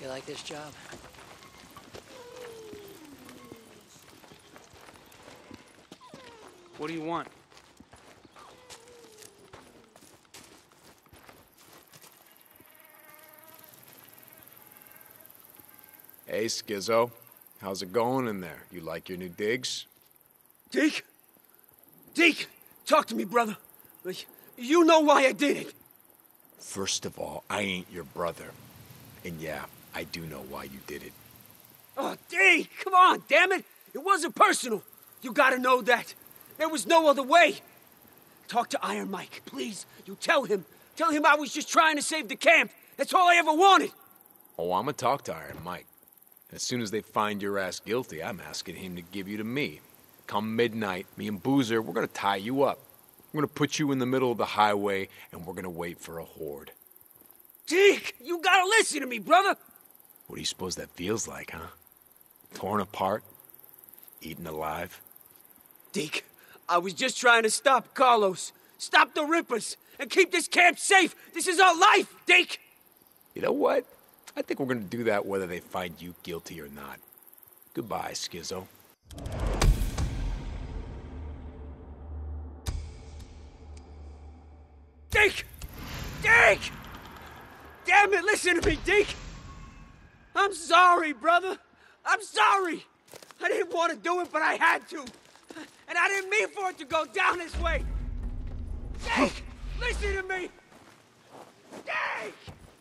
You like this job? What do you want? Hey, Skizzo. How's it going in there? You like your new digs? Deke? Deke! Talk to me, brother. You know why I did it. First of all, I ain't your brother. And yeah, I do know why you did it. Oh, Deke! Come on, damn it! It wasn't personal. You gotta know that. There was no other way. Talk to Iron Mike, please. You tell him. Tell him I was just trying to save the camp. That's all I ever wanted. Oh, I'm gonna talk to Iron Mike. As soon as they find your ass guilty, I'm asking him to give you to me. Come midnight, me and Boozer, we're gonna tie you up. We're gonna put you in the middle of the highway, and we're gonna wait for a horde. Deke, you gotta listen to me, brother. What do you suppose that feels like, huh? Torn apart? Eaten alive? Deke, I was just trying to stop Carlos. Stop the Rippers, and keep this camp safe. This is our life, Deke. You know what? I think we're gonna do that whether they find you guilty or not. Goodbye, Skizzo. Deke! Deke! Damn it, listen to me, Deke! I'm sorry, brother. I'm sorry. I didn't want to do it, but I had to. And I didn't mean for it to go down this way. Deke! Listen to me! Deke!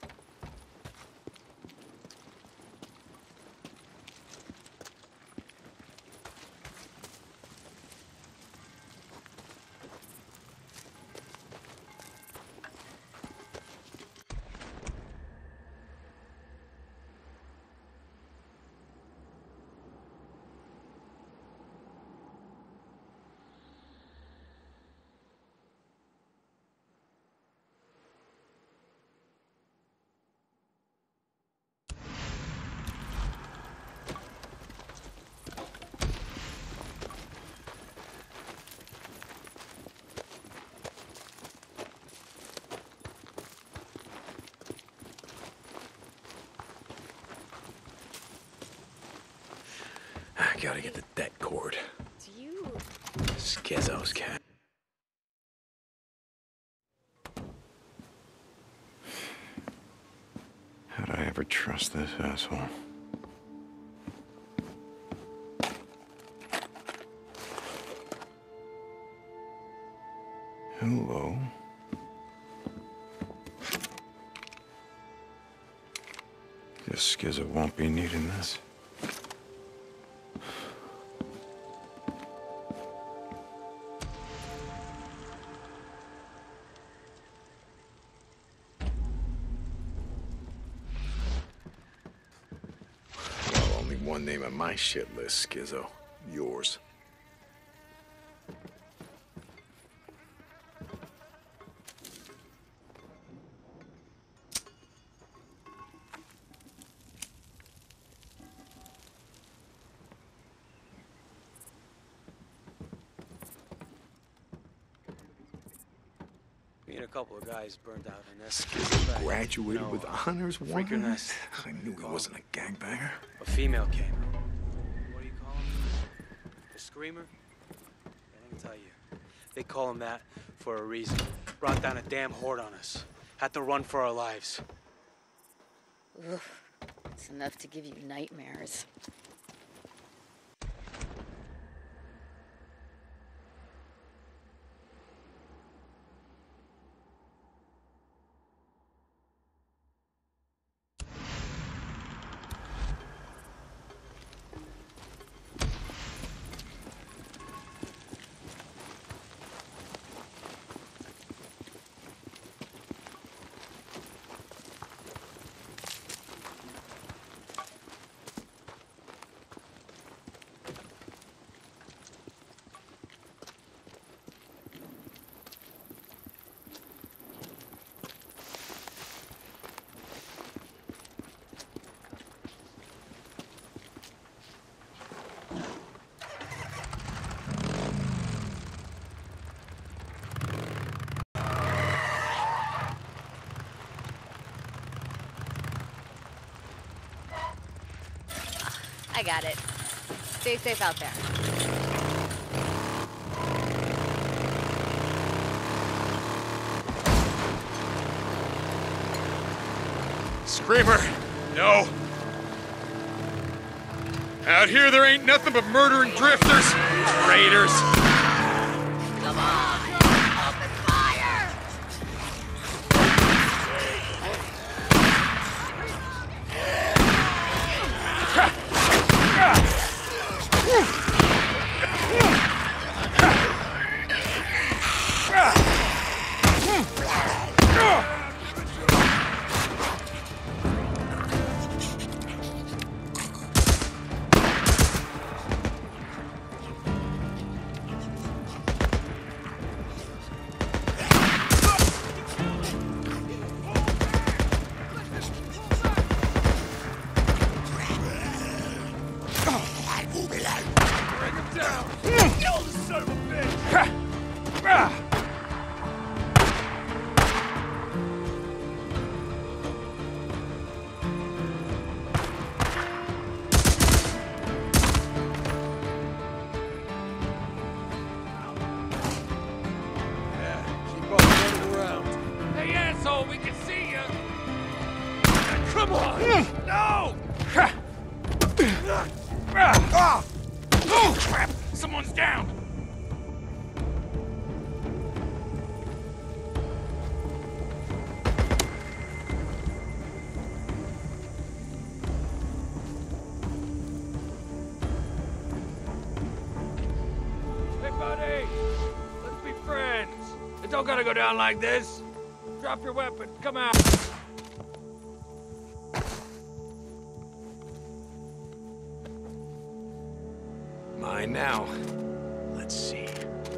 I gotta get the debt cord. Do you... Skizzo's cat. How'd I ever trust this asshole? Hello? Guess Skizzo won't be needing this. One name on my shit list, Skizzo. Yours. Me and a couple of guys burned out in this. Skizzo graduated with honors. Freaking nice. I knew he wasn't a gangbanger. A female came. What do you call him? The Screamer? I can tell you. They call him that for a reason. Brought down a damn horde on us. Had to run for our lives. Oof. It's enough to give you nightmares. I got it. Stay safe out there. Screamer, no. Out here there ain't nothing but murdering drifters, raiders. Come on! Open fire! Someone's down! Hey, buddy! Let's be friends. It don't gotta go down like this. Drop your weapon. Come out. Mine now. Let's see.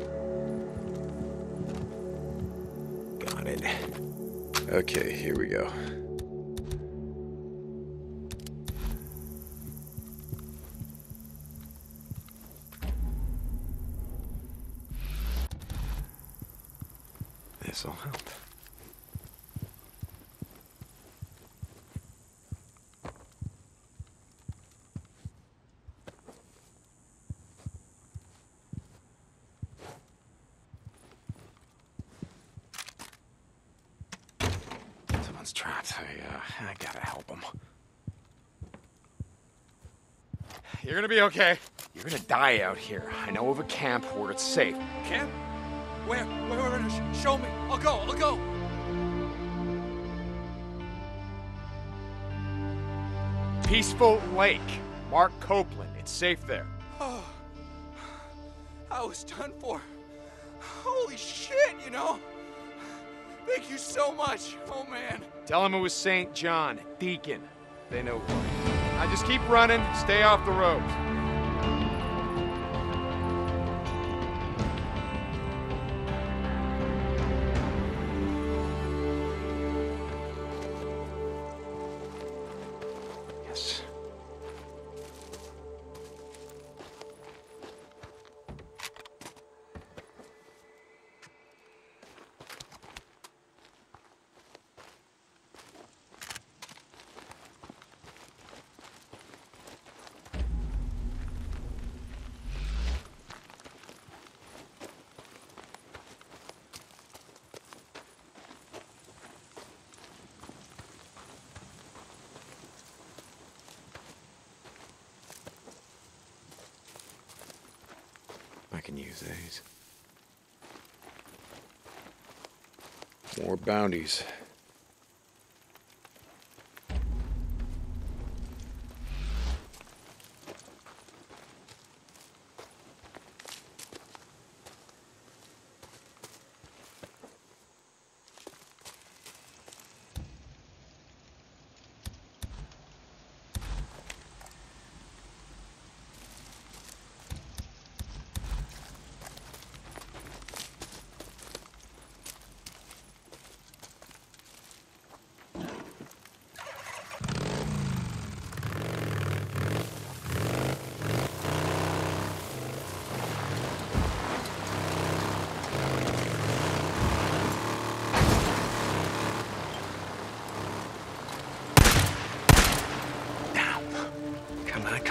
Got it. Okay, here we go. This'll help. Someone's trapped. I gotta help them. You're gonna be okay. You're gonna die out here. I know of a camp where it's safe. Camp? Where? Show me. I'll go. Peaceful Lake. Mark Copeland. It's safe there. Oh, I was done for. Holy shit, you know? Thank you so much. Oh, man. Tell him it was St. John, Deacon. They know who I am. Now just keep running. Stay off the road. Yes. I can use these. More bounties.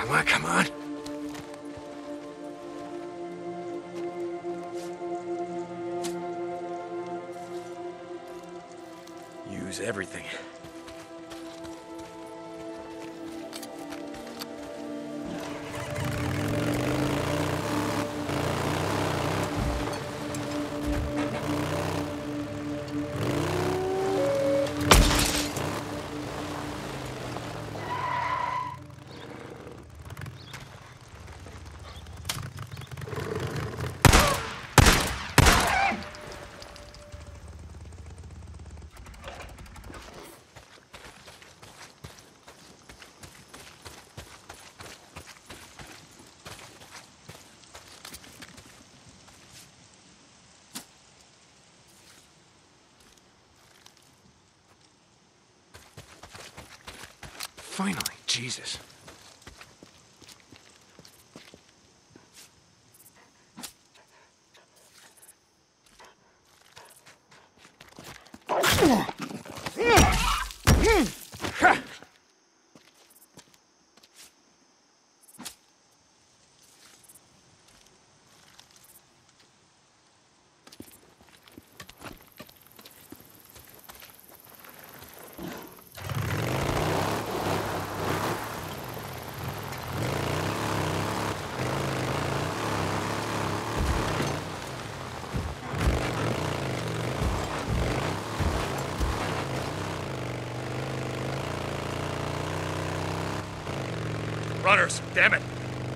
Come on, come on. Use everything. Finally, Jesus. Runners, damn it!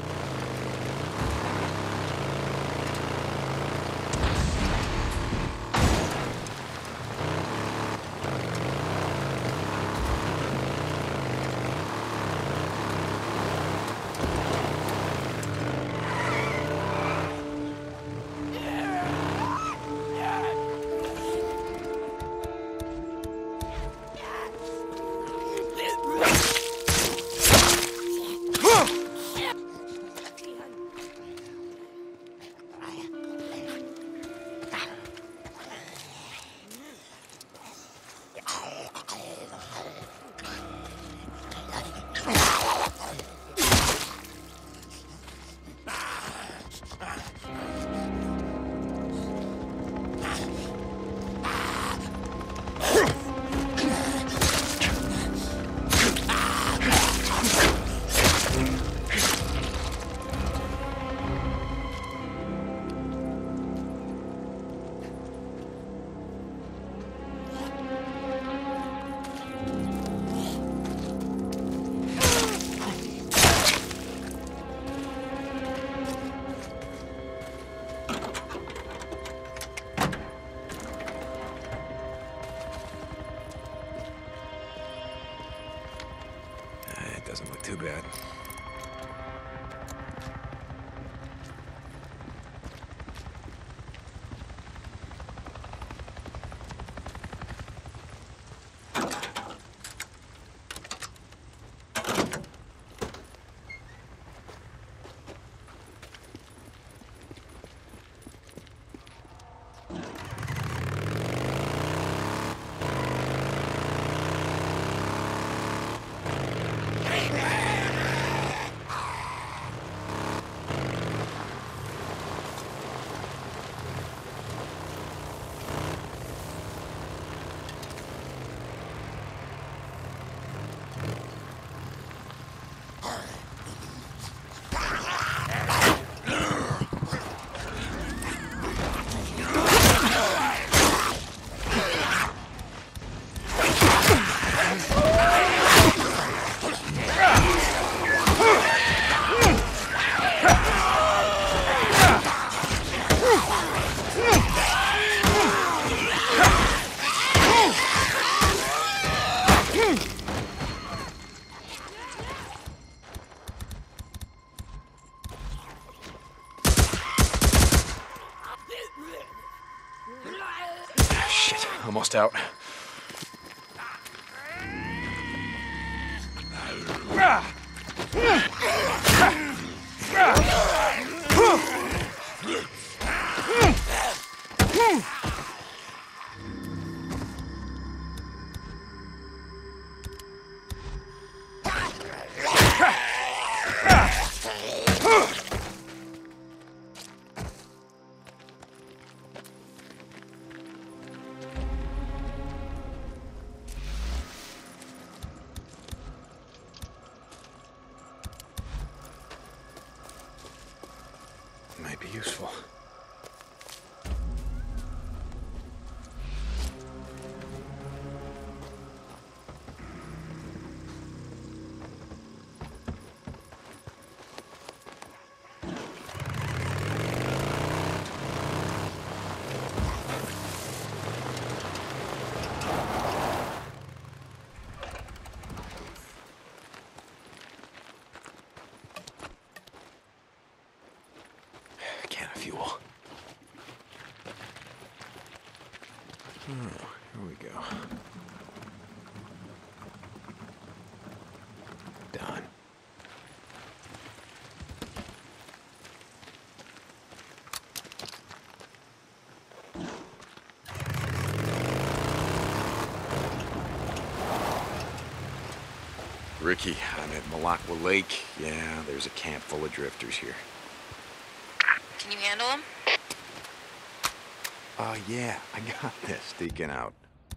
Doesn't look too bad. Shit, almost out. be useful. Can of fuel. Oh, here we go. Done. Ricky, I'm at Malacqua Lake. Yeah, there's a camp full of drifters here. Can you handle him? Yeah, I got this. Deacon out.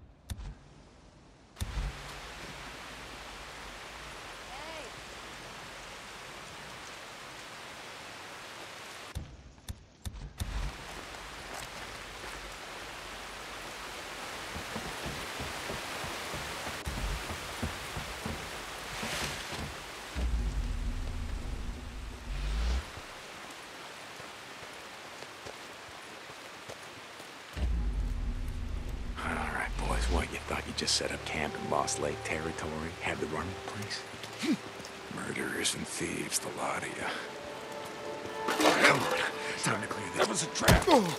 What, you thought you just set up camp in Lost Lake territory? Had to run the place? Murderers and thieves, the lot of you. Come on, time to clear this. That was a trap.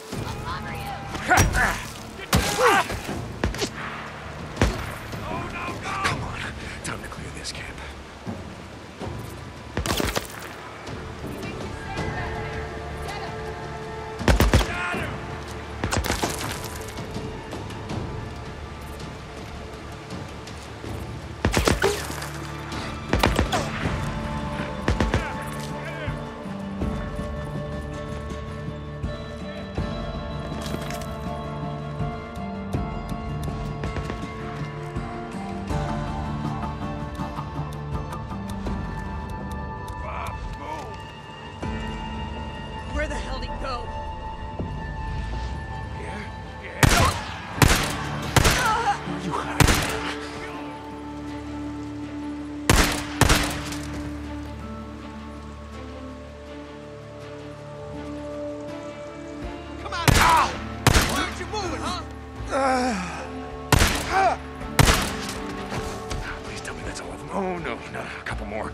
Come on, time to clear this camp. Where the hell did he go? You hide. Come on! Ow! Why aren't you moving, huh? Please tell me that's all of them. Oh, no, a couple more.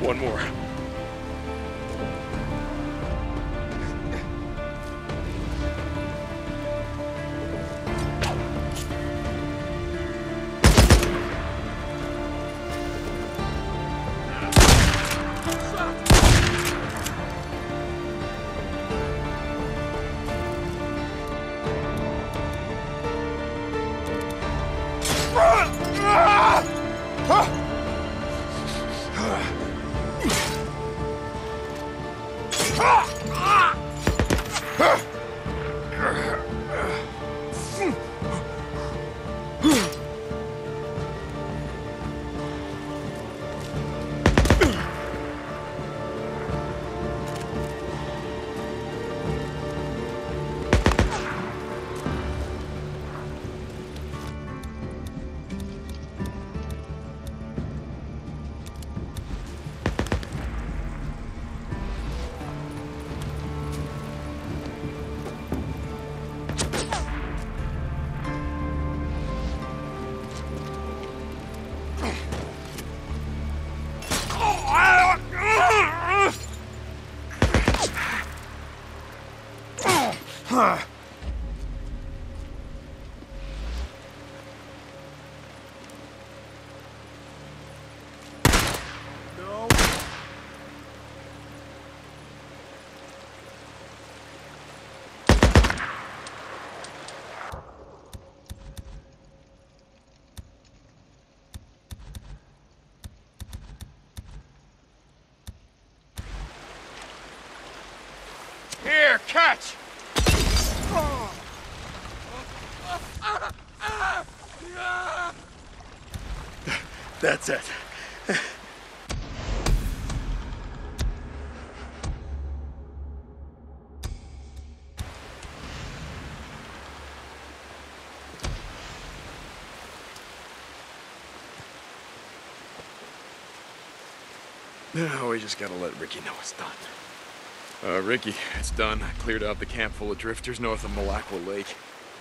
One more. Here, catch! That's it. Now we just gotta let Ricky know it's done. Ricky, it's done. I cleared out the camp full of drifters north of Malacqua Lake.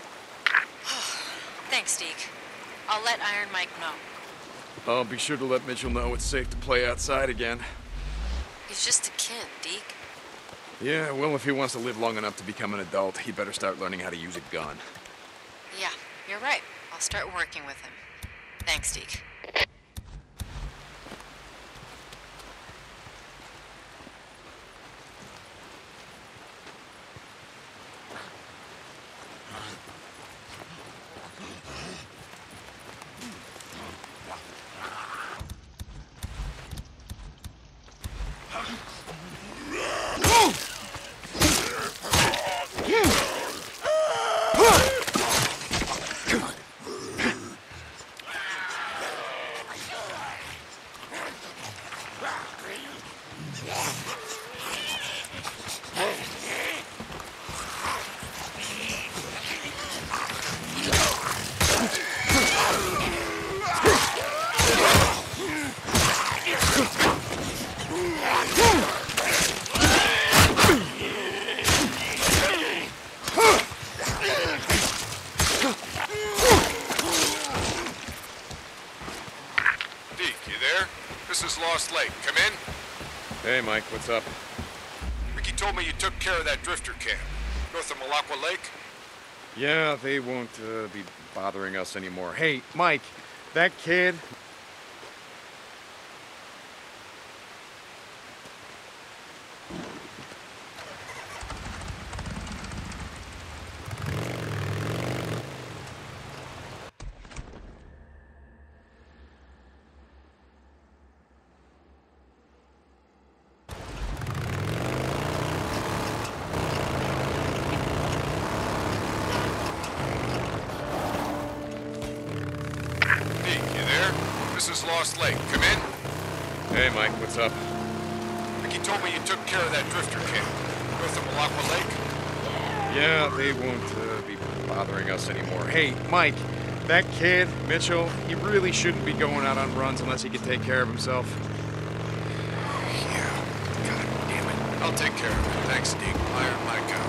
Thanks, Deke. I'll let Iron Mike know. I'll be sure to let Mitchell know it's safe to play outside again. He's just a kid, Deke. Yeah, well, if he wants to live long enough to become an adult, he better start learning how to use a gun. Yeah, you're right. I'll start working with him. Thanks, Deke. Come in. Hey, Mike, what's up? Ricky told me you took care of that drifter camp, north of Malacqua Lake. Yeah, they won't be bothering us anymore. Hey, Mike, that kid... Lost Lake. Come in. Hey, Mike, what's up? Ricky told me you took care of that drifter camp, north of Malacqua Lake. Yeah, they won't be bothering us anymore. Hey, Mike, that kid, Mitchell, he really shouldn't be going out on runs unless he can take care of himself. Yeah, god damn it. I'll take care of it. Thanks, Deke. Iron Mike out.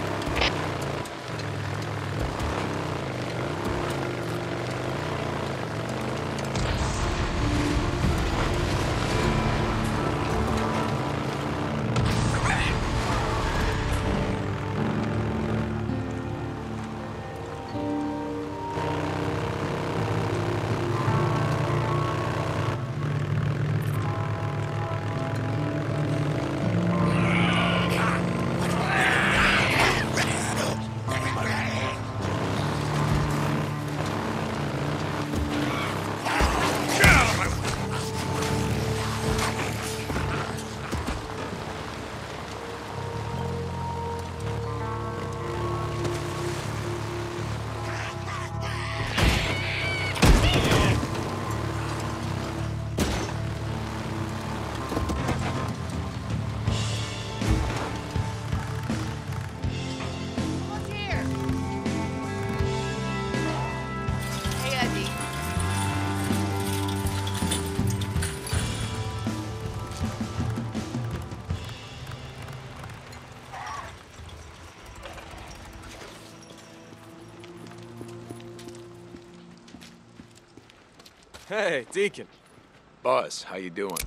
Hey, Deacon. Buzz, how you doing?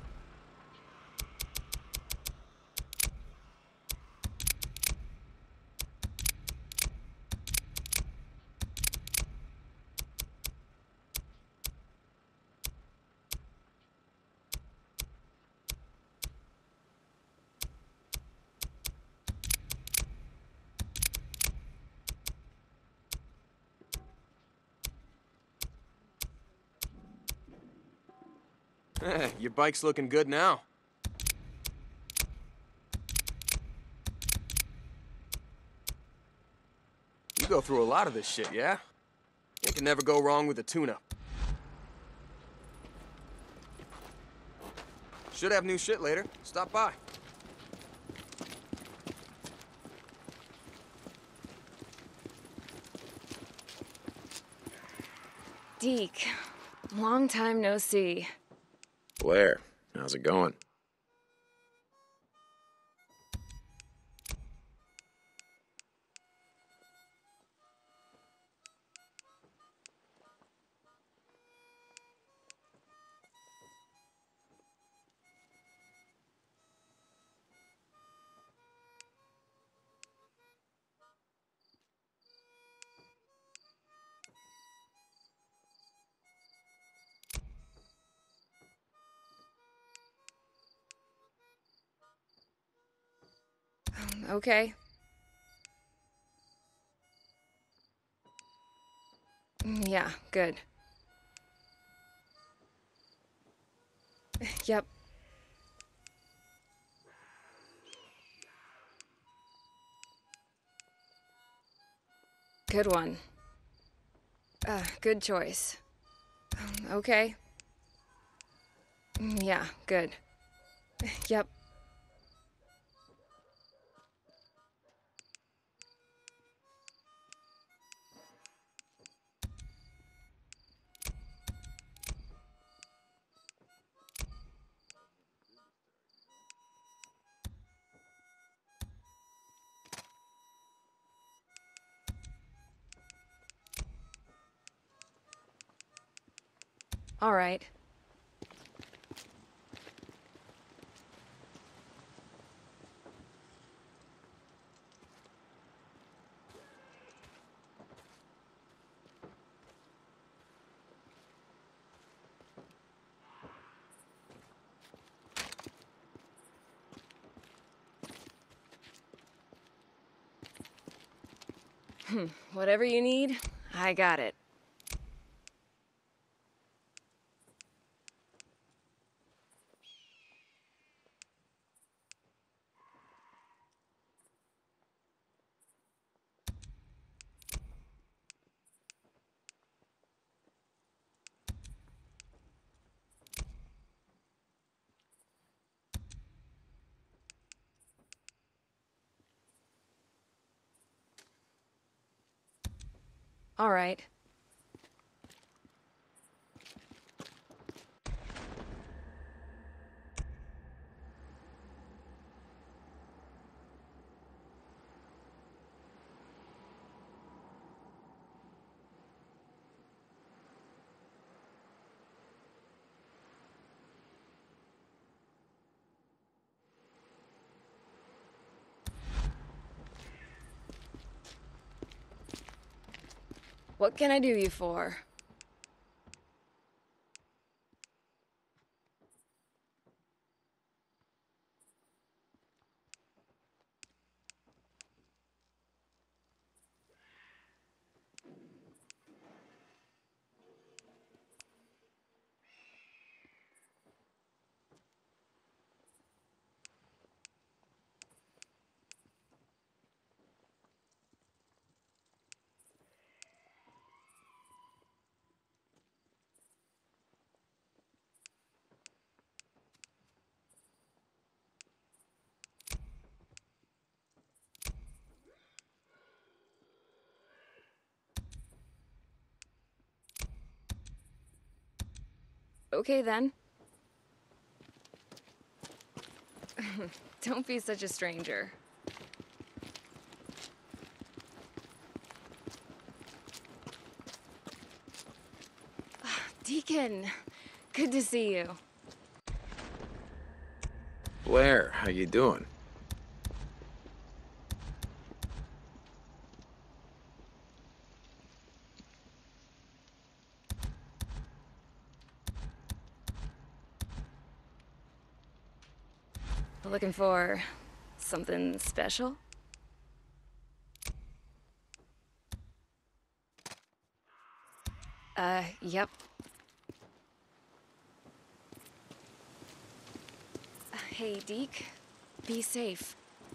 Hey, your bike's looking good now. You go through a lot of this shit, yeah? You can never go wrong with a tune-up. Should have new shit later. Stop by. Deke, long time no see. Blair, how's it going? Okay. Yeah, good. Yep. Good one. Good choice. Okay. Yeah, good. Yep. All right. Whatever you need, I got it. All right. What can I do you for? Okay then. Don't be such a stranger. Deacon, good to see you. Blair, how you doing? Looking for something special? Yep. Hey, Deke. Be safe.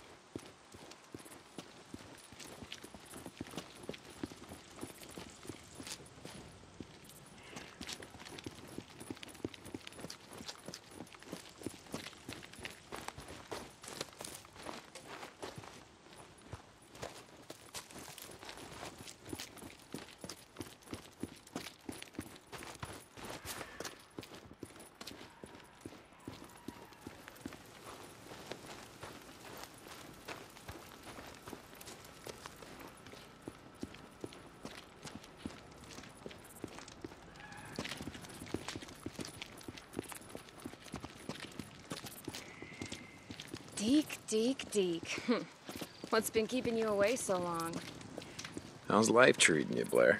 Deke. What's been keeping you away so long? How's life treating you, Blair?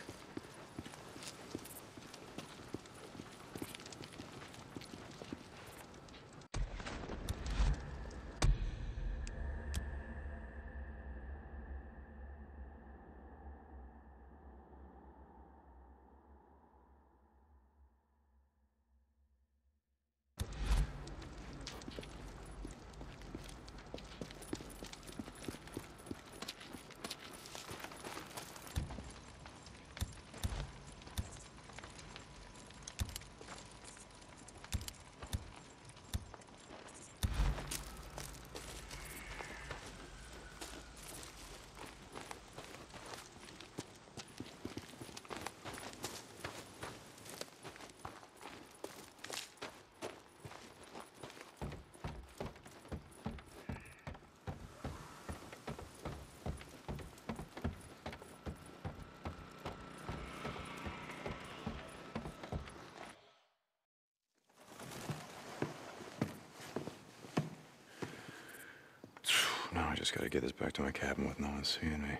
Now I just gotta get this back to my cabin with no one seeing me.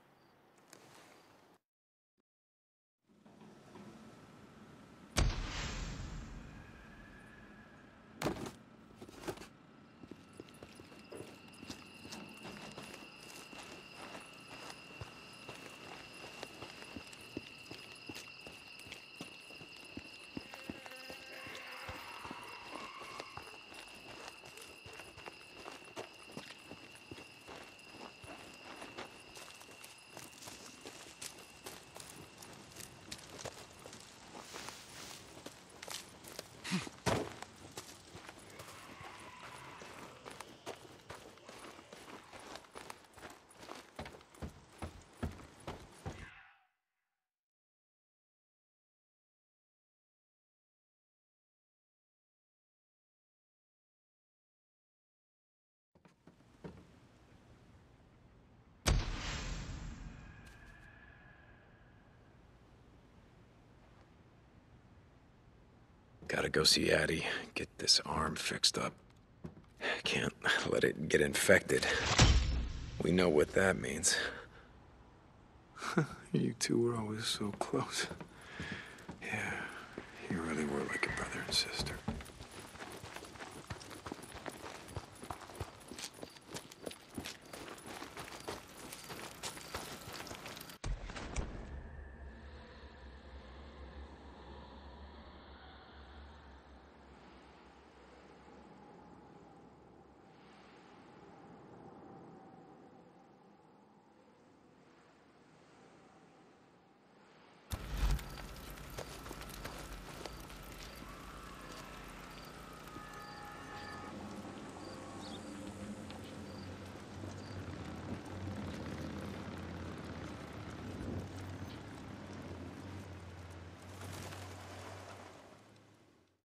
Gotta go see Addie, get this arm fixed up. Can't let it get infected. We know what that means. You two were always so close. Yeah, you really were like a brother and sister.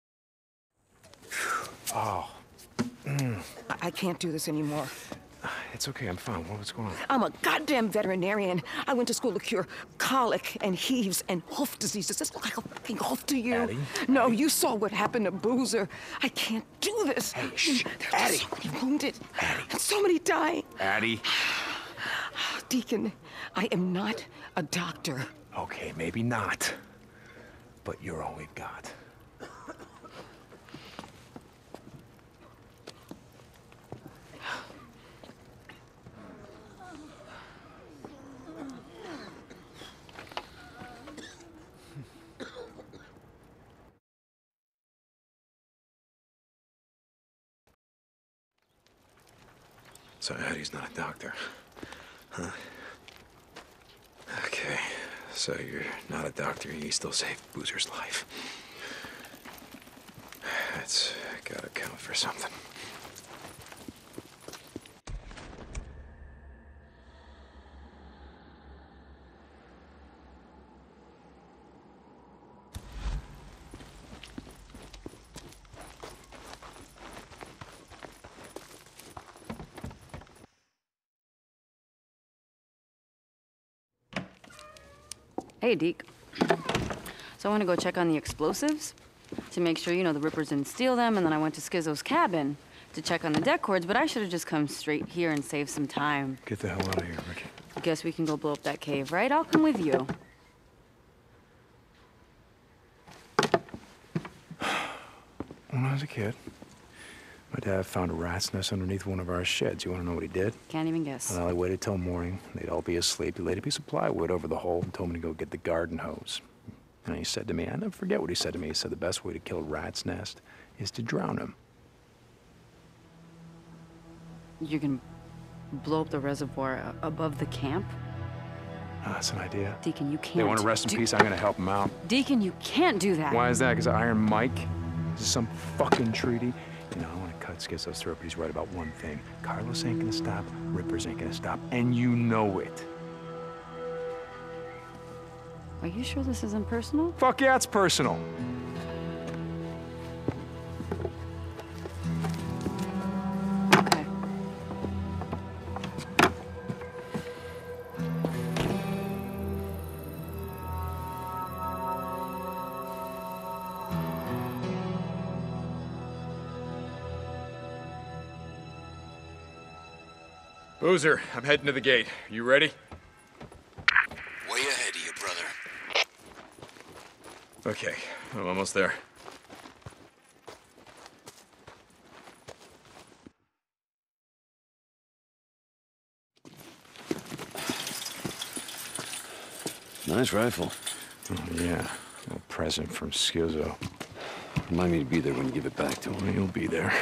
I can't do this anymore. It's okay, I'm fine. What's going on? I'm a goddamn veterinarian. I went to school to cure colic and heaves and hoof diseases. Does this look like a fucking hoof to you? Addie? No, you saw what happened to Boozer. I can't do this. Hey, shh. There's Addie. so many wounded. Addie. And so many dying. Addie. Deacon, I am not a doctor. Okay, maybe not. But you're all we've got. So Addie's not a doctor, huh? Okay, so you're not a doctor, you still saved Boozer's life. That's gotta count for something. Hey, Deke. So I want to go check on the explosives to make sure, the Rippers didn't steal them, and then I went to Skizzo's cabin to check on the deck cords, but I should have just come straight here and saved some time. Get the hell out of here, Ricky. Guess we can go blow up that cave, right? I'll come with you. When I was a kid, my dad found a rat's nest underneath one of our sheds. You want to know what he did? Can't even guess. Well, I waited till morning. They'd all be asleep. He laid a piece of plywood over the hole and told me to go get the garden hose. And he said to me, I never forget what he said to me. He said the best way to kill a rat's nest is to drown him. You can blow up the reservoir above the camp? Oh, that's an idea. Deacon, you can't. They want to rest in peace. I'm going to help them out. Deacon, you can't do that. Why is that? Because of Iron Mike? Is this some fucking treaty? I want to cut Skizzo's throat, but he's right about one thing. Carlos ain't going to stop. Rippers ain't going to stop. And you know it. Are you sure this isn't personal? Fuck yeah, it's personal. Okay. Boozer, I'm heading to the gate. You ready? Way ahead of you, brother. Okay, I'm almost there. Nice rifle. Oh, yeah. A little present from Skizzo. Remind me to be there when you give it back to him. Well, you'll be there.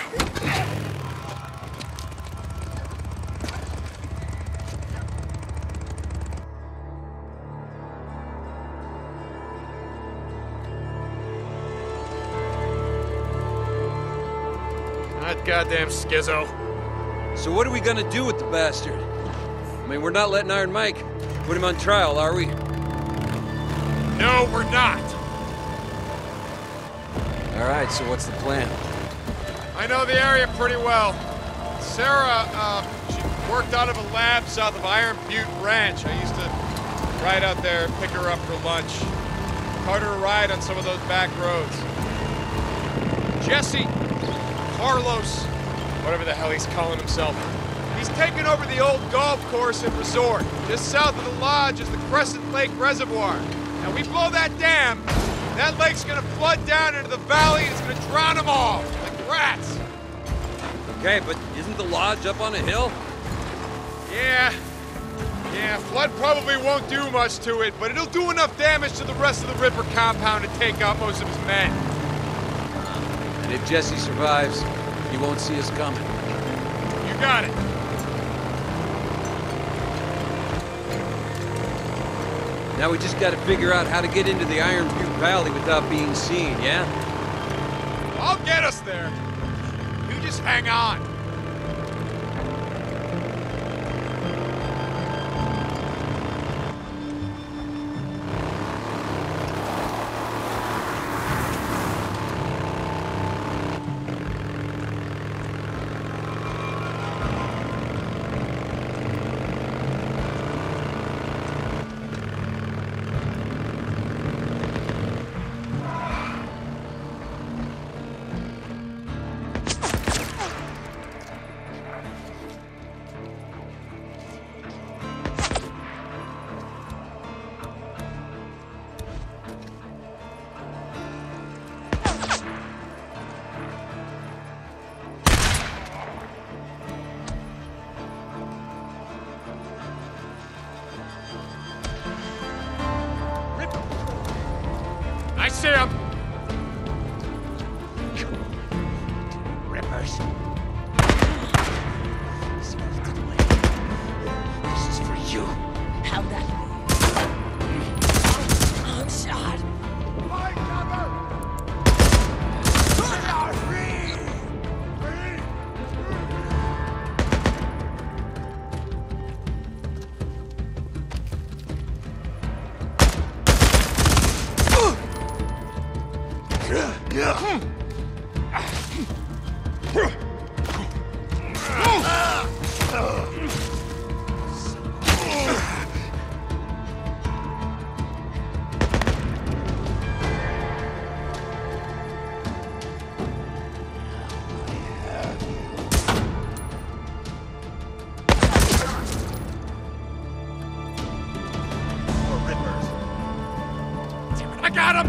Not goddamn Skizzo. So what are we gonna do with the bastard? I mean, we're not letting Iron Mike put him on trial, are we? No, we're not. All right, so what's the plan? I know the area pretty well. Sarah, she worked out of a lab south of Iron Butte Ranch. I used to ride out there, pick her up for lunch. Taught her to ride on some of those back roads. Jesse, Carlos, whatever the hell he's calling himself. He's taken over the old golf course and resort. Just south of the lodge is the Crescent Lake Reservoir. Now we blow that dam, that lake's gonna flood down into the valley and it's gonna drown them all, like rats. Okay, but isn't the lodge up on a hill? Yeah, flood probably won't do much to it, but it'll do enough damage to the rest of the Ripper compound to take out most of his men. And if Jesse survives, he won't see us coming. You got it. Now we just gotta figure out how to get into the Iron Butte Valley without being seen, yeah? I'll get us there. You just hang on. I got him!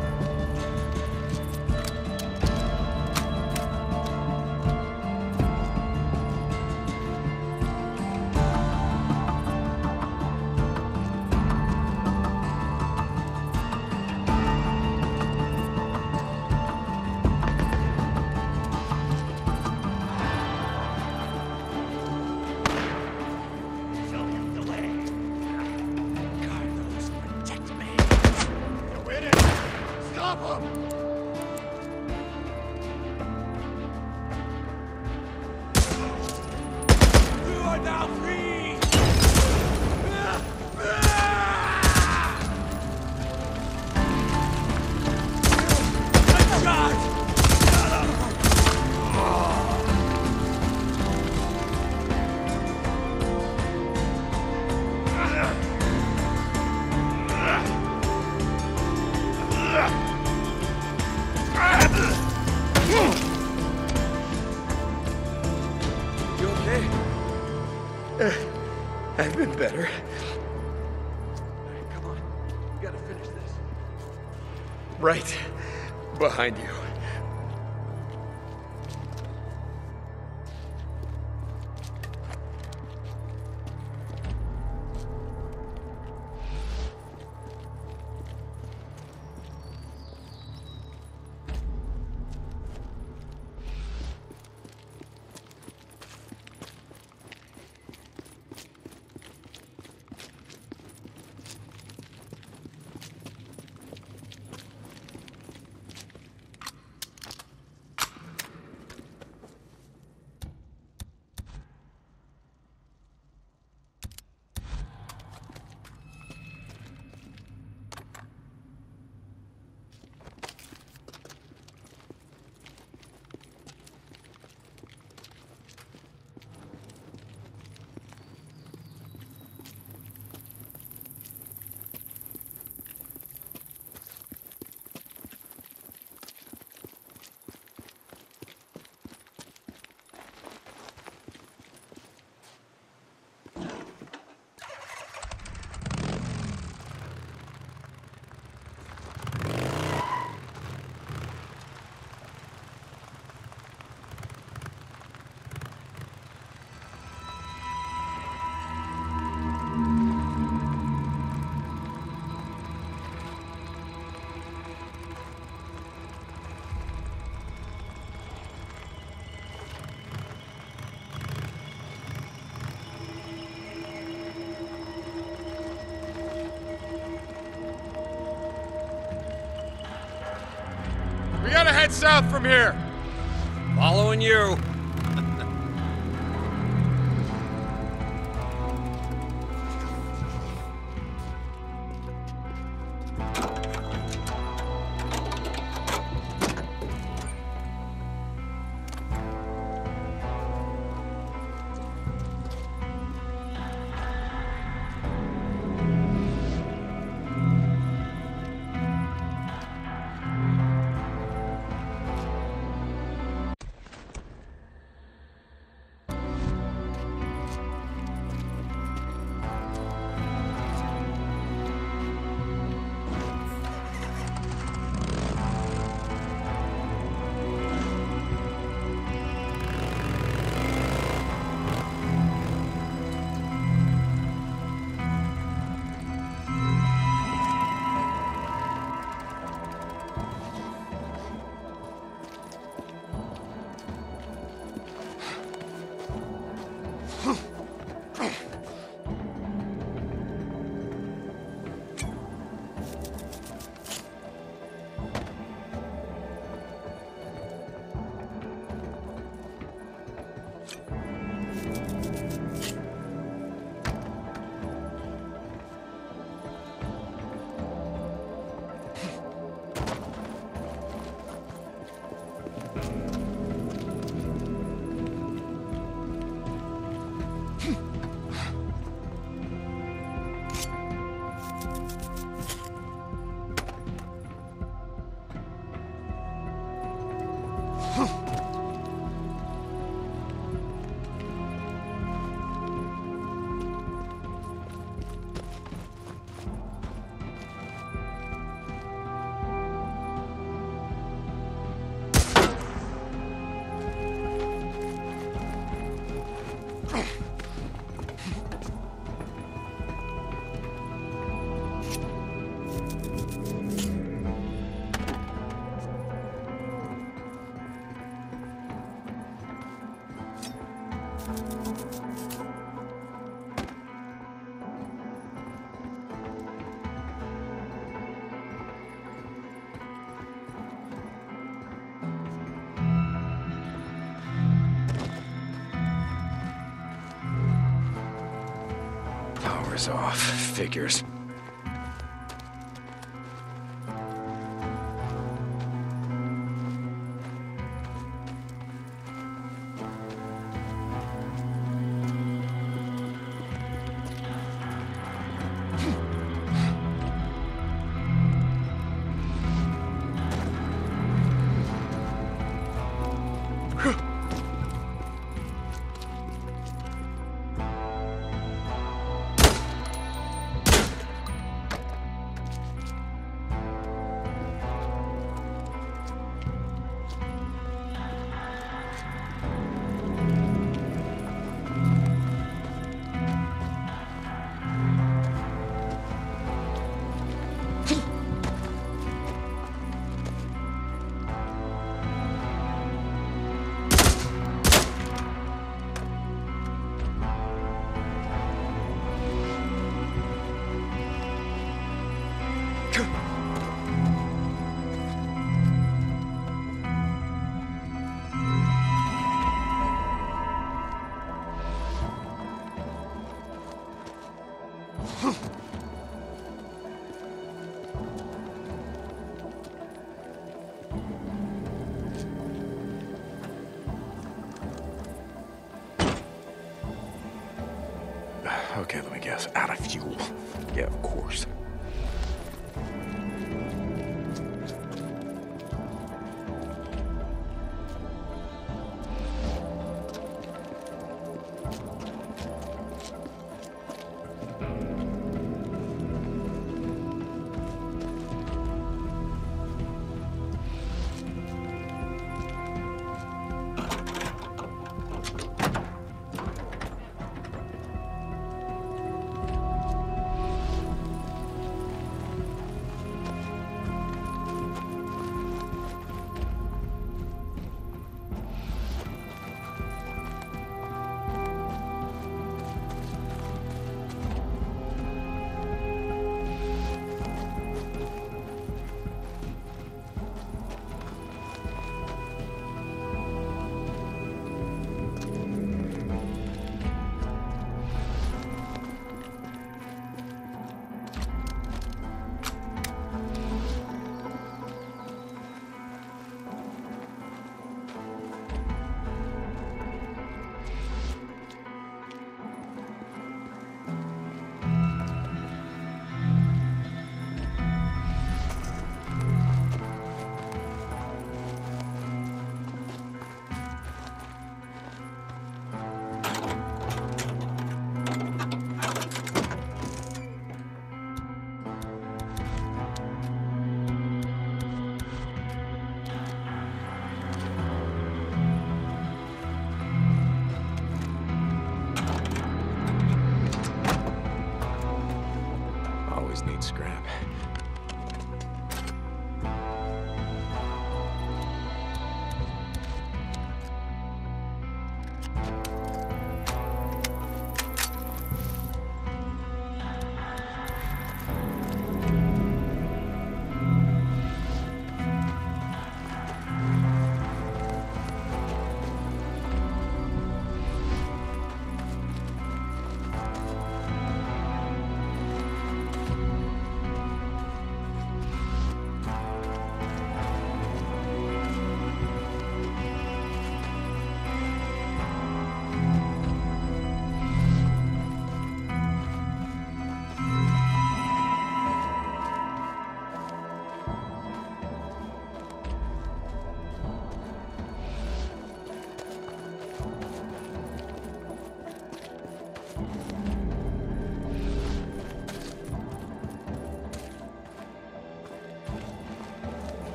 I've been better. Come on. We gotta finish this. Right behind you. We gotta head south from here. Following you. Power's off. Figures. Okay, let me guess. Out of fuel. Yeah, of course.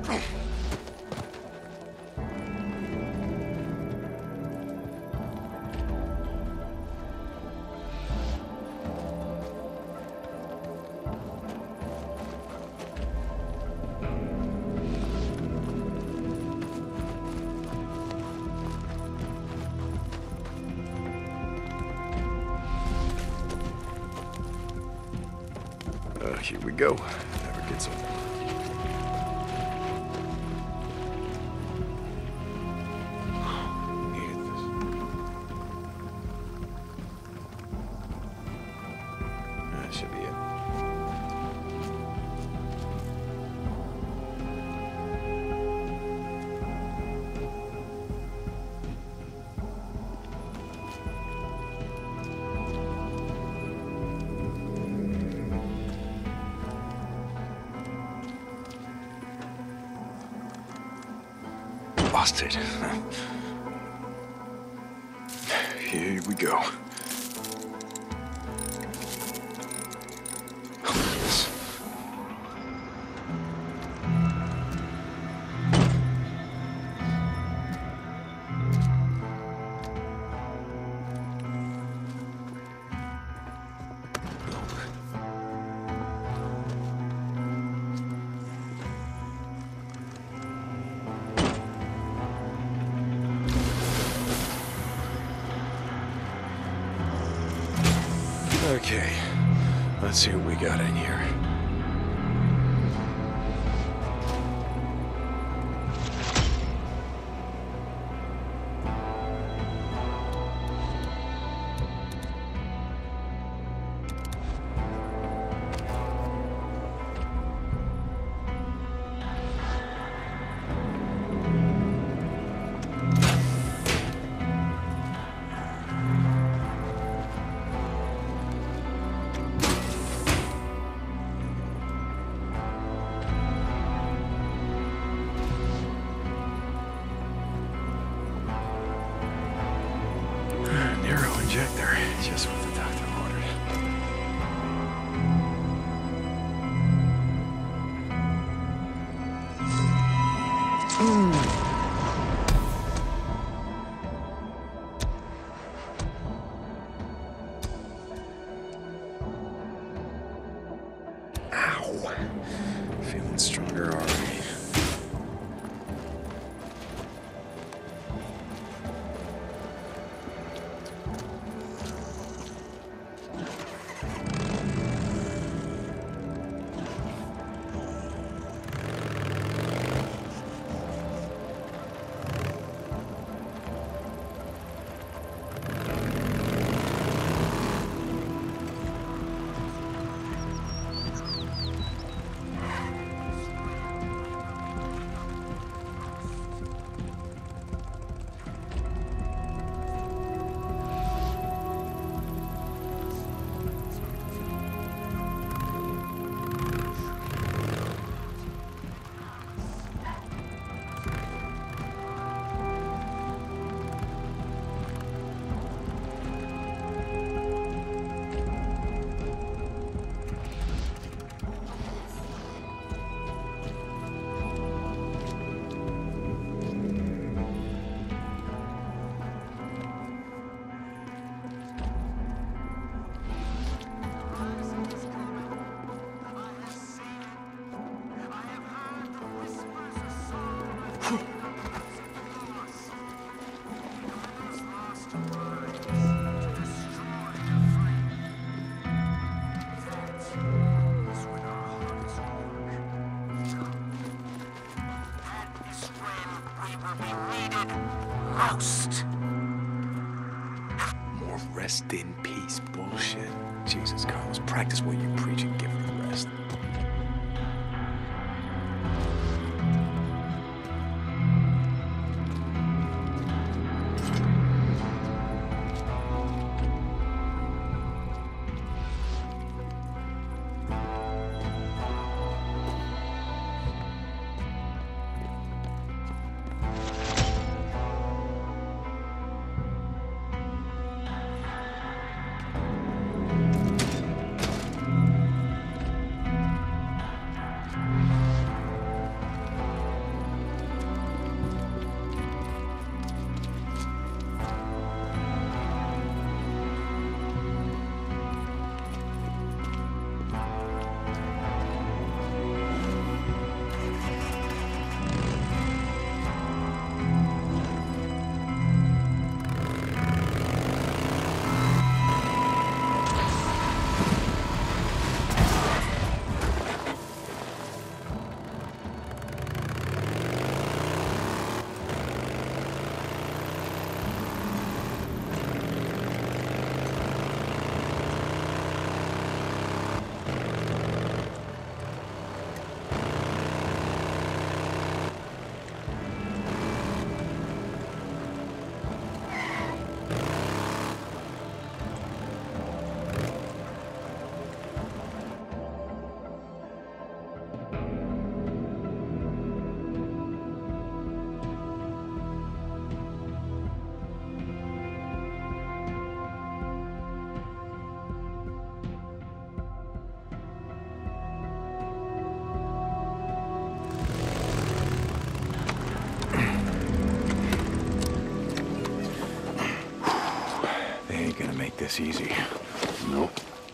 Here we go. Never gets old. Needed this. That should be it. Lost it. Here we go. Okay, let's see what we got in here. Injector, just what the doctor ordered. Ow. Feeling stronger already. More rest in peace bullshit. Jesus, Carlos, practice what you preach and give me the rest. this easy. No.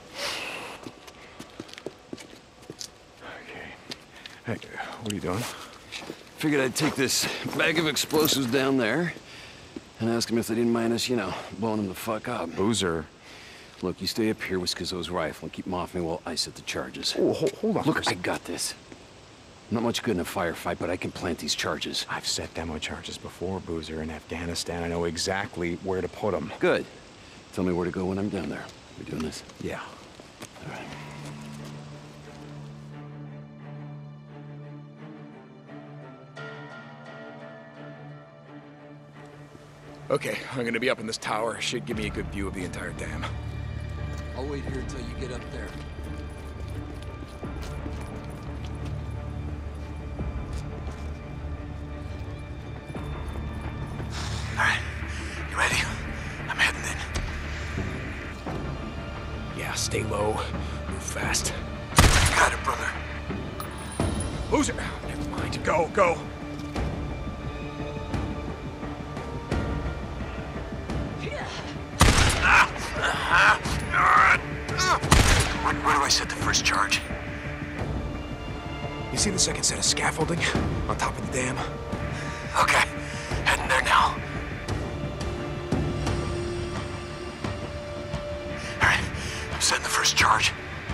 Okay. Hey, what are you doing? Figured I'd take this bag of explosives down there and ask them if they didn't mind us, you know, blowing them the fuck up. Boozer. Look, you stay up here with Skizzo's rifle and keep him off me while I set the charges. Oh, hold on. Look, I got this. I'm not much good in a firefight, but I can plant these charges. I've set demo charges before, Boozer, in Afghanistan. I know exactly where to put them. Good. Tell me where to go when I'm down there. We doing this? Yeah. All right. Okay, I'm gonna be up in this tower. Should give me a good view of the entire dam. I'll wait here until you get up there. All right. You ready? I'm heading in. Yeah, stay low. Move fast. You got it, brother. Boozer! Never mind. Go. Where do I set the first charge? You see the second set of scaffolding on top of the dam? Okay. Heading there now. All right. I'm setting the first charge.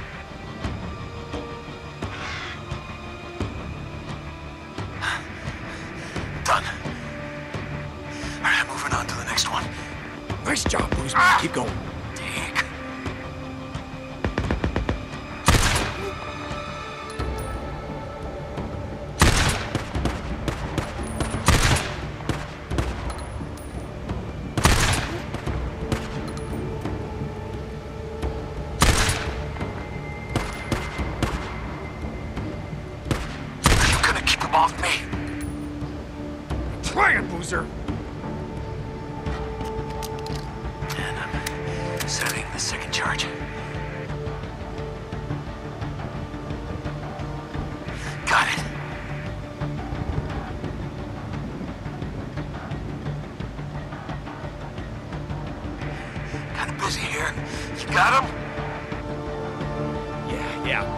Done. All right, I'm moving on to the next one. Nice job, Boozer. Keep going. Dick. Are you gonna keep him off me? Try it, Boozer. And I'm setting the second charge. Got it. Kind of busy here. You got him? Yeah.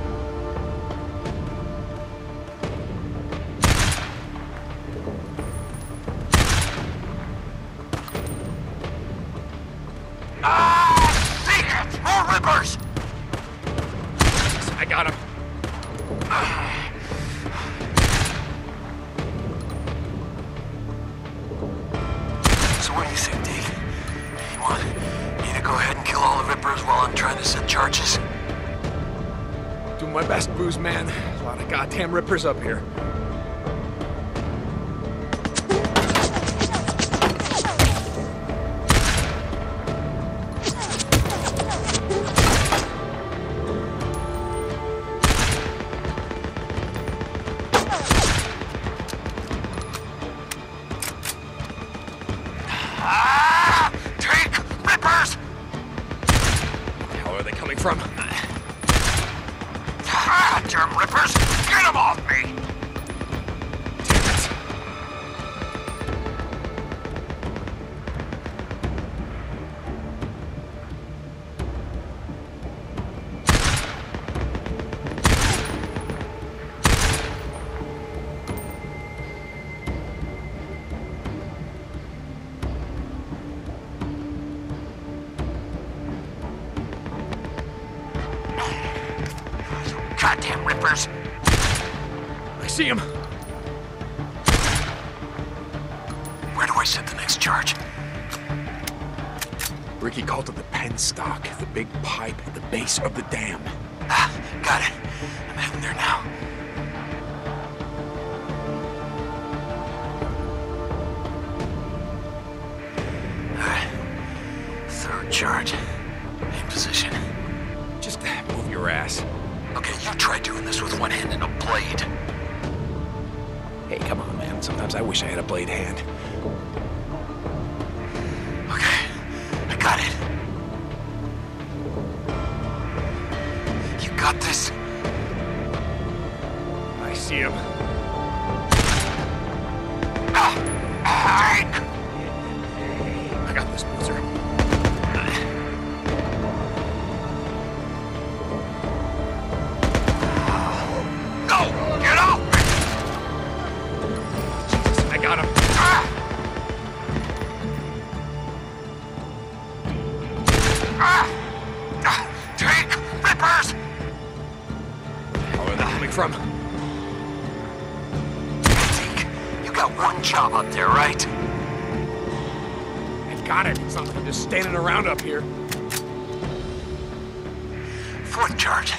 Secret! More rippers! I got him. So what do you think, Deke? You want me to go ahead and kill all the rippers while I'm trying to set charges? Doing my best, Booze, man. A lot of goddamn rippers up here. Take rippers! Where the hell are they coming from? Germ rippers! Get them off me! Damn it. Goddamn rippers! I see him. Where do I set the next charge? Ricky called it the penstock, the big pipe at the base of the dam. Got it. I'm heading there now. Alright. Third charge. In position. Just move your ass. Okay, you try doing this with one hand and a blade. Hey, come on, man. Sometimes I wish I had a blade hand. Okay, I got it. You got this? I see him. Hank! I got this, Boozer. got one job up there, right? I got it. It's not like I'm just standing around up here. Fourth charge.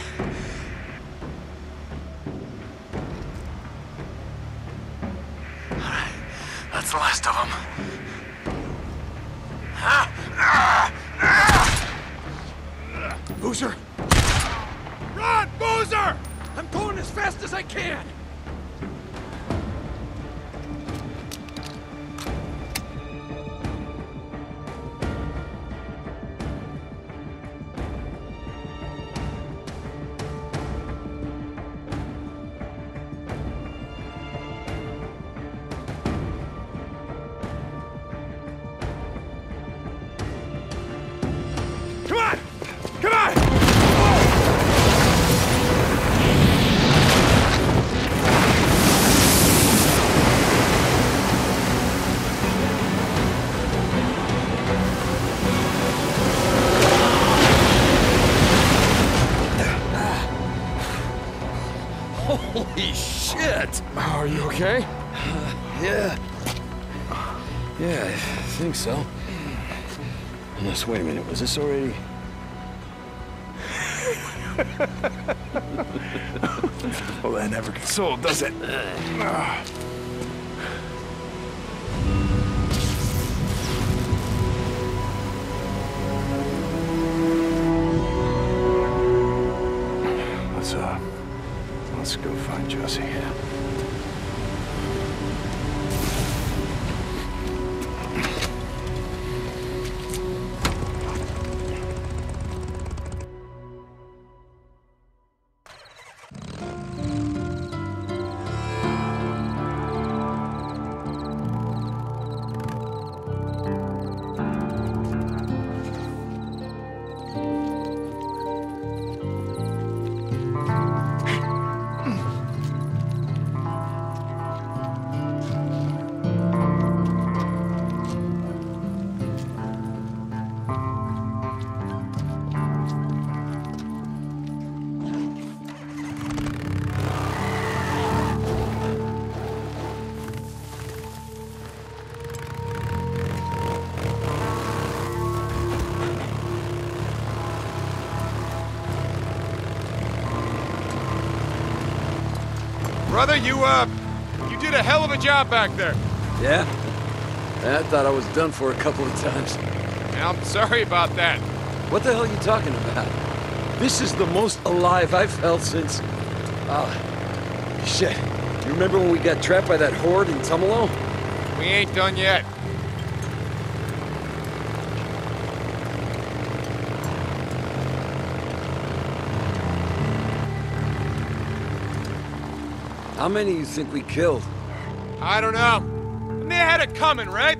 Alright, that's the last of them. Boozer! Run, Boozer! I'm going as fast as I can! Come on! Come on! Holy shit! Are you okay? Yeah. Yeah, I think so. Unless, wait a minute, was this already... Well, that never gets old, does it? Let's go find Jesse. Brother, you did a hell of a job back there. Yeah? I thought I was done for a couple of times. I'm sorry about that. What the hell are you talking about? This is the most alive I've felt since... shit. You remember when we got trapped by that horde in Tumalo? We ain't done yet. How many you think we killed? I don't know. And they had it coming, right?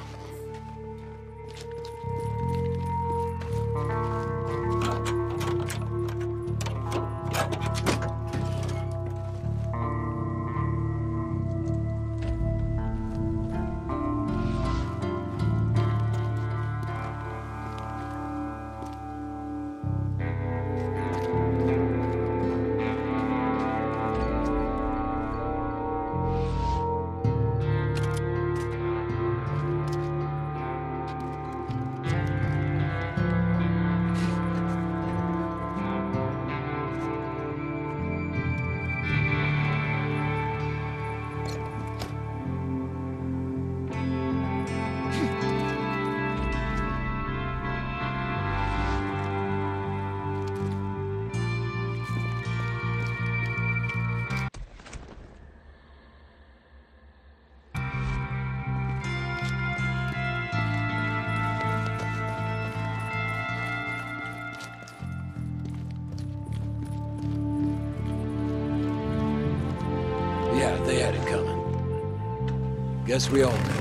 Yeah, they had it coming. Guess we all did.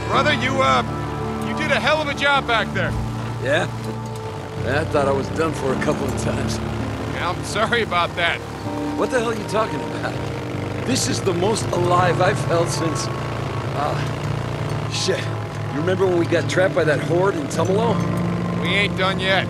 Brother, you did a hell of a job back there. Yeah? I thought I was done for a couple of times. Yeah, I'm sorry about that. What the hell are you talking about? This is the most alive I've felt since... shit. You remember when we got trapped by that horde in Tumalo? We ain't done yet.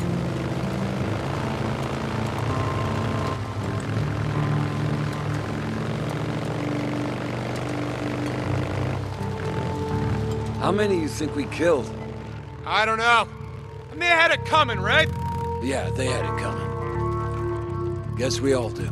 How many you think we killed? I don't know. I mean, they had it coming, right? Yeah, they had it coming. Guess we all do.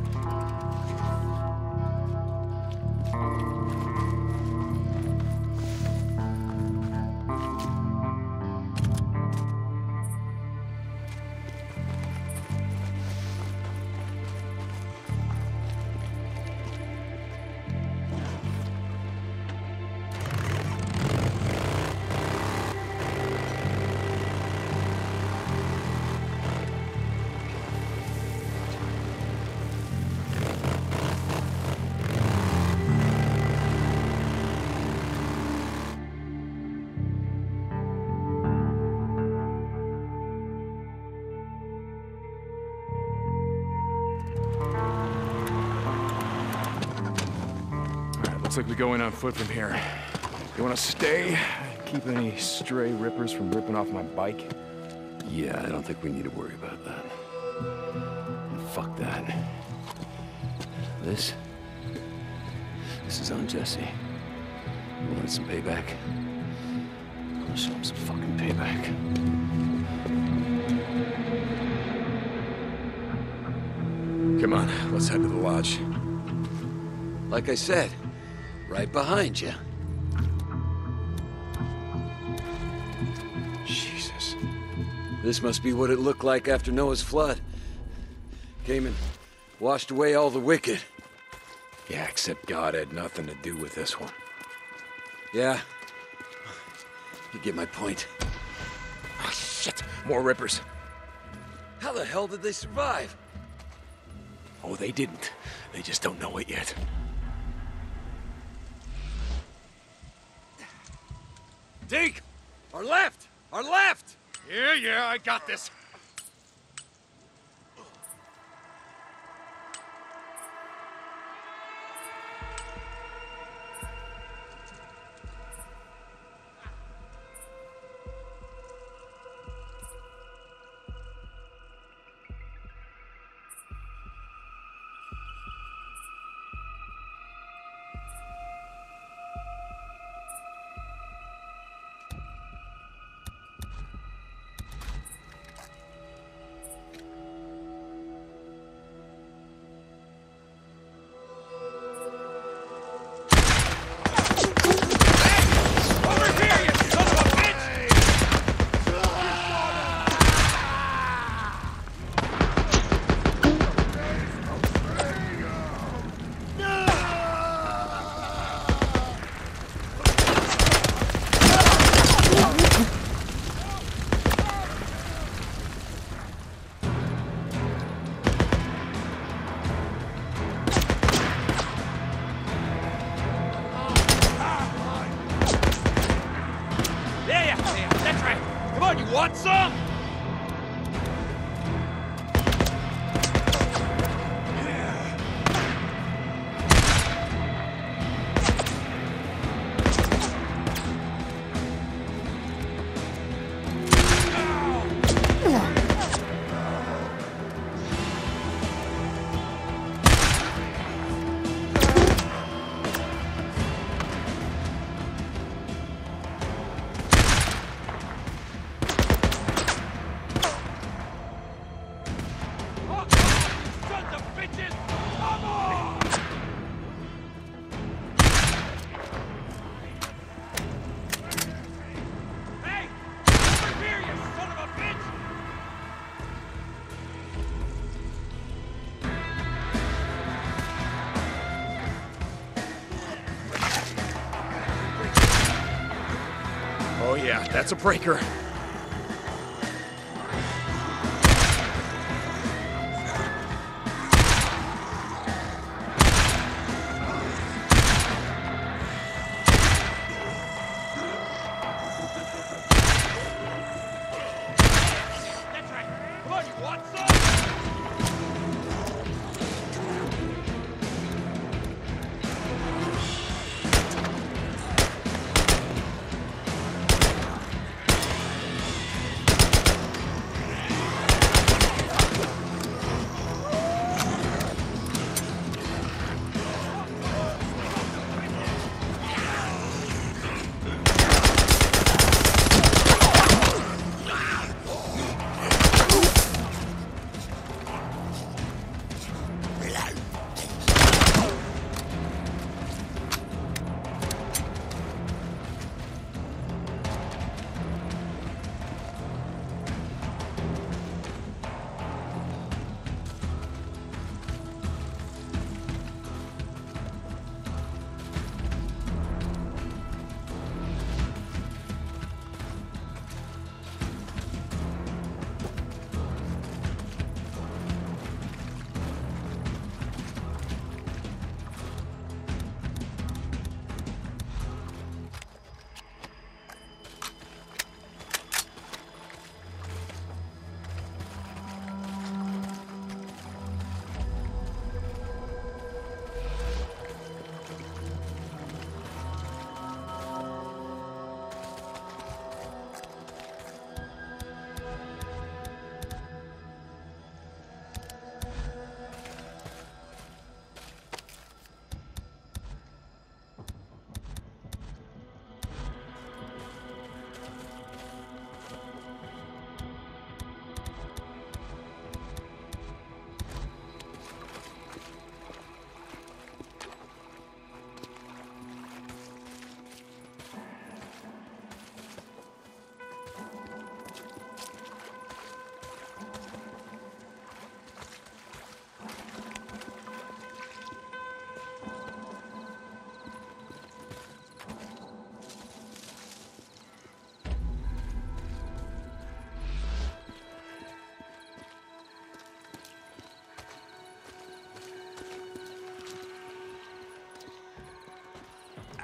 Looks like we go in on foot from here. You wanna stay? Keep any stray rippers from ripping off my bike? Yeah, I don't think we need to worry about that. And fuck that. This is on Jesse. You wanted some payback? I'll show him some fucking payback. Come on, let's head to the lodge. Like I said, right behind you. Jesus. This must be what it looked like after Noah's flood. Came and washed away all the wicked. Yeah, except God had nothing to do with this one. Yeah. You get my point. Oh, shit! More rippers. How the hell did they survive? Oh, they didn't. They just don't know it yet. Deke! Our left! Our left! Yeah, I got this. Want some? Oh yeah, that's a breaker.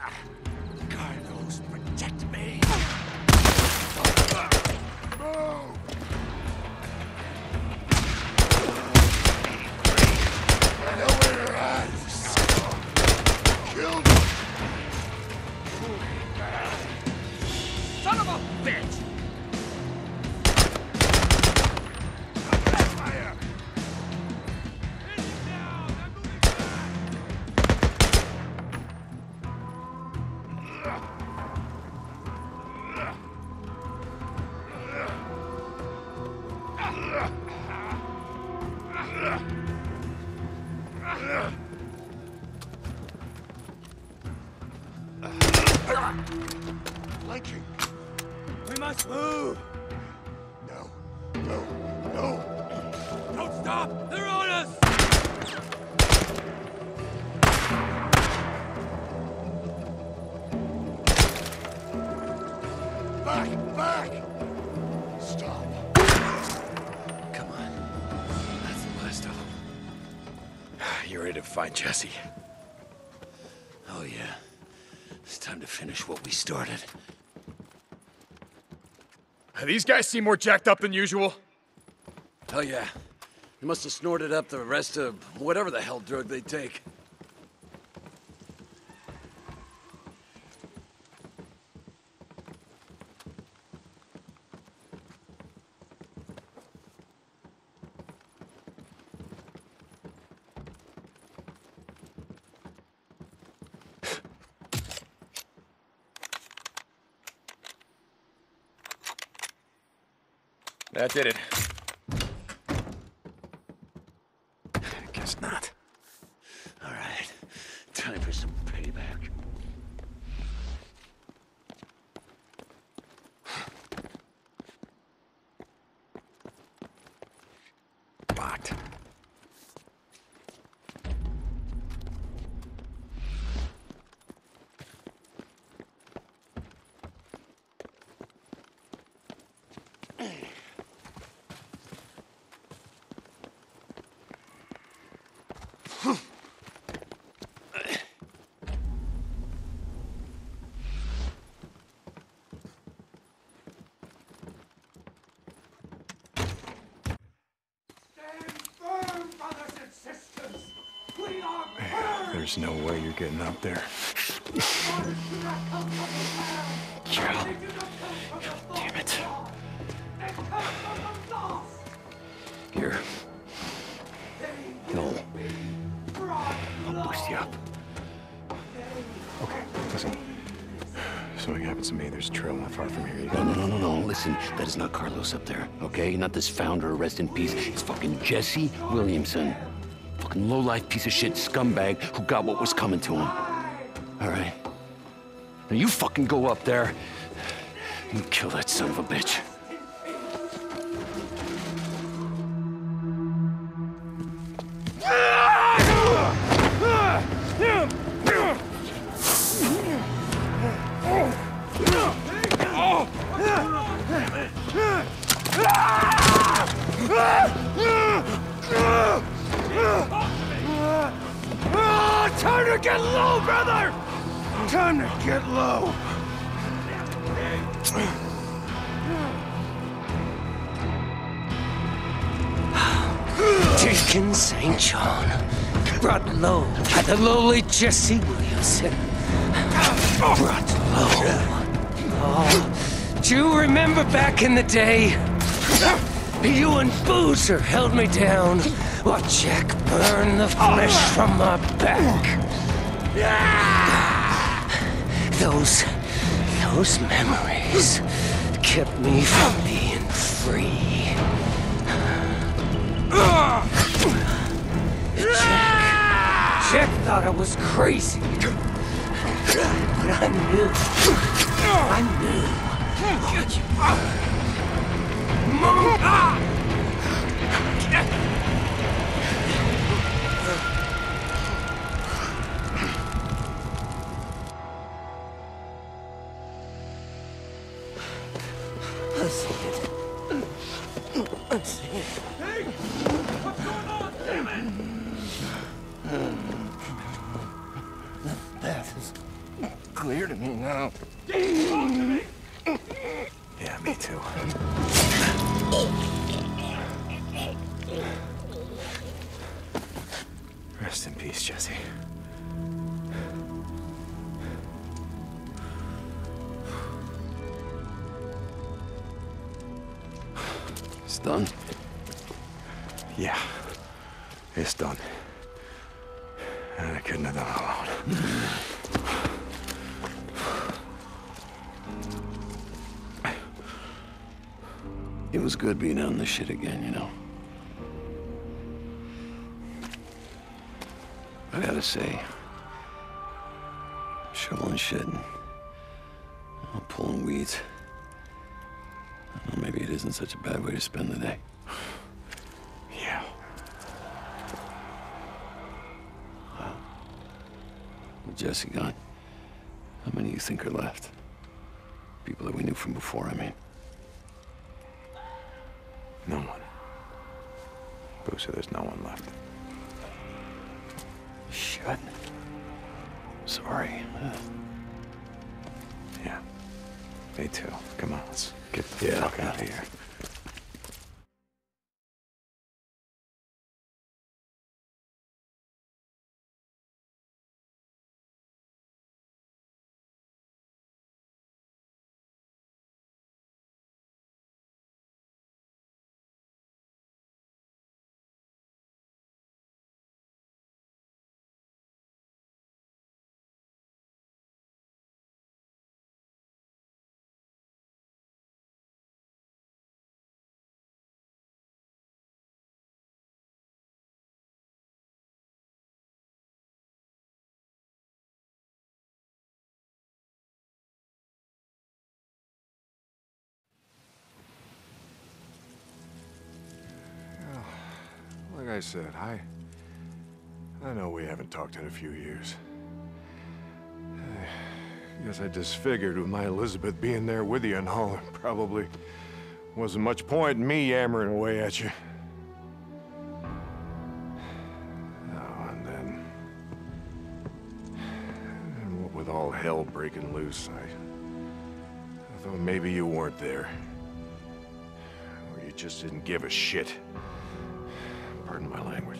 Carlos, protect me! Move! I know where you're at! Kill me! Son of a bitch! Fire! Blinking. We must move! No. No. No. Don't stop! They're on us! Back! Back! Stop. Come on. That's the last of them. You ready to fight Jesse? Oh, yeah. It's time to finish what we started. These guys seem more jacked up than usual. Oh, yeah. They must have snorted up the rest of whatever the hell drug they take. That did it. Guess not. All right. Time for some payback. Locked. There's no way you're getting up there. Joe. Damn it. Here. No. I'll boost you up. Okay, listen. Something happens to me. There's a trail not far from here. You got No. Listen, that is not Carlos up there, okay? Not this founder, rest in peace. It's fucking Jesse Williamson. Fucking low-life piece of shit scumbag who got what was coming to him. All right? Now you fucking go up there and kill that son of a bitch. Time to get low, brother! Time to get low! Deacon St. John, brought low by the lowly Jesse Williamson. Brought low. Oh, do you remember back in the day? You and Boozer held me down while Jack burned the flesh from my back. Those memories kept me from being free. Jack thought I was crazy. But I knew. I see it. Hey! What's going on? Damn it! The path is clear to me now. Yeah, me too. Rest in peace, Jesse. It's done. Yeah, it's done. And I couldn't have done it alone. It was good being on this shit again, you know? I gotta say, shoveling shit and pulling weeds, well, maybe it isn't such a bad way to spend the day. Yeah. Wow. With Jesse gone, how many do you think are left? People that we knew from before, I mean. No one. Boozer, there's no one left. Shit. Sorry. Yeah. Me too. Come on, let's get the fuck out of here. Like I said, I know we haven't talked in a few years. I guess I just figured with my Elizabeth being there with you and all, there probably wasn't much point in me yammering away at you. Oh, and what with all hell breaking loose, I thought maybe you weren't there. Or you just didn't give a shit. Pardon my language.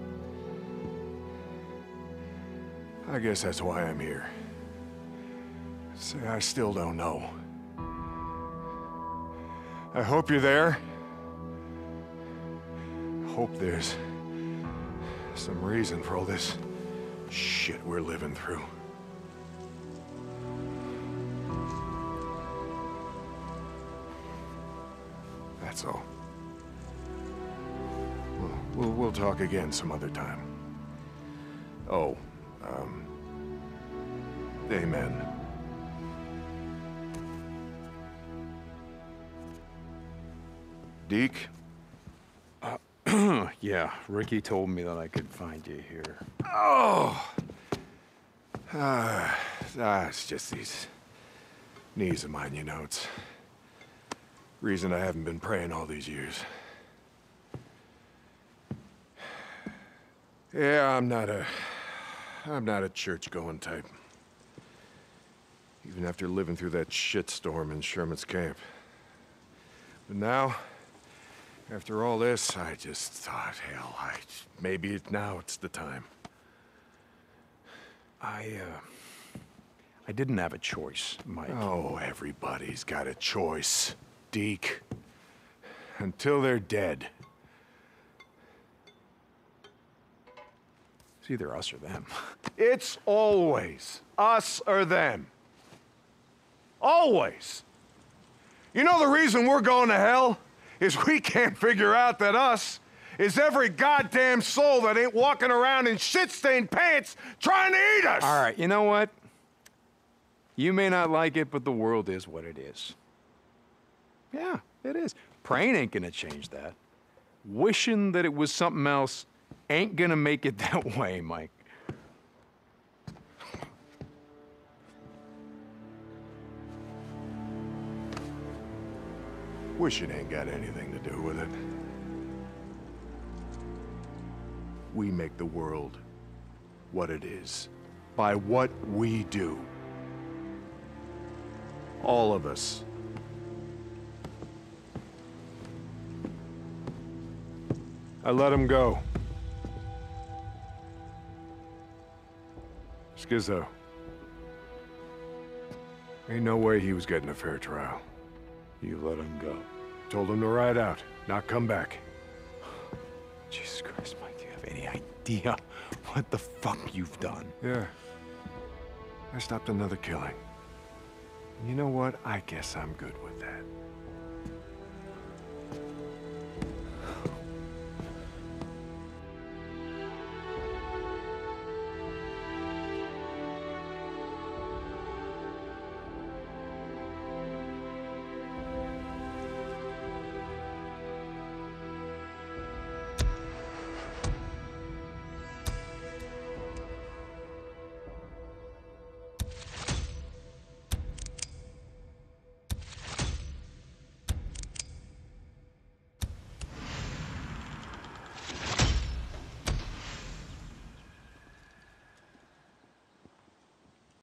I guess that's why I'm here. Say, I still don't know. I hope you're there. Hope there's some reason for all this shit we're living through. That's all. We'll talk again some other time. Oh, amen. Deke? Yeah, Ricky told me that I could find you here. Oh! It's just these knees of mine, you know. It's reason I haven't been praying all these years. Yeah, I'm not a church-going type. Even after living through that shitstorm in Sherman's camp. But now, after all this, I just thought, hell, maybe now it's the time. I didn't have a choice, Mike. Oh, everybody's got a choice, Deke. Until they're dead. It's either us or them. It's always us or them. Always. You know the reason we're going to hell? Is we can't figure out that us is every goddamn soul that ain't walking around in shit-stained pants trying to eat us! All right, you know what? You may not like it, but the world is what it is. Yeah, it is. Praying ain't gonna change that. Wishing that it was something else ain't gonna make it that way, Mike. Wishing ain't got anything to do with it. We make the world what it is by what we do. All of us. I let him go. Skizzo. Ain't no way he was getting a fair trial. You let him go. Told him to ride out, not come back. Jesus Christ, Mike, do you have any idea what the fuck you've done? Yeah. I stopped another killing. You know what? I guess I'm good with that.